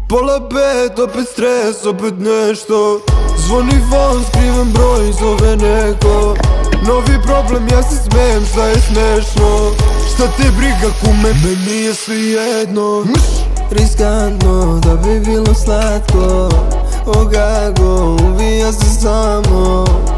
Pola pet, opet stres, opet nešto. Zvoni van, skriven broj, zove neko. Novi problem, ja se smijem, šta je smešno. Šta te briga kume, meni je svejedno. Riskantno, da bi bilo slatko. Ogago, uvija se samo.